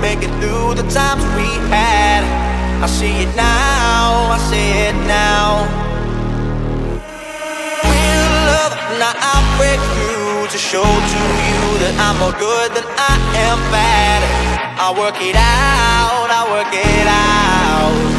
make it through the times we had. I see it now, I see it now. Real love, now I'll break through to show to you that I'm more good than I am bad. I'll work it out, I'll work it out.